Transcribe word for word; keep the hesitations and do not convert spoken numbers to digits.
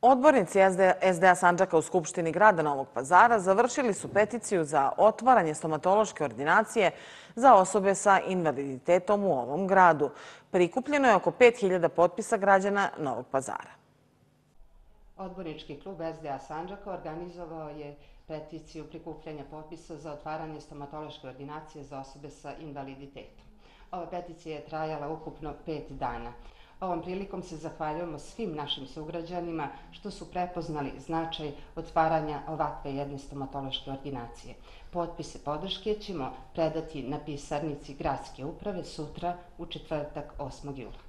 Odbornici es de a Sandžaka u Skupštini grada Novog Pazara završili su peticiju za otvaranje stomatološke ordinacije za osobe sa invaliditetom u ovom gradu. Prikupljeno je oko pet hiljada potpisa građana Novog Pazara. Odbornički klub es de a Sandžaka organizovao je peticiju prikupljanja potpisa za otvaranje stomatološke ordinacije za osobe sa invaliditetom. Ova peticija je trajala ukupno pet dana. Ovom prilikom se zahvaljujemo svim našim sugrađanima što su prepoznali značaj otvaranja ovakve jedne stomatološke ordinacije. Potpise podrške ćemo predati na pisarnici gradske uprave sutra u četvrtak osmog jula.